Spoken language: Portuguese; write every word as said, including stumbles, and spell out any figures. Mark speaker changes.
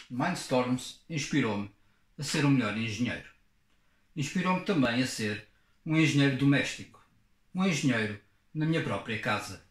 Speaker 1: Mindstorms inspirou-me a ser um melhor engenheiro. Inspirou-me também a ser um engenheiro doméstico, um engenheiro na minha própria casa.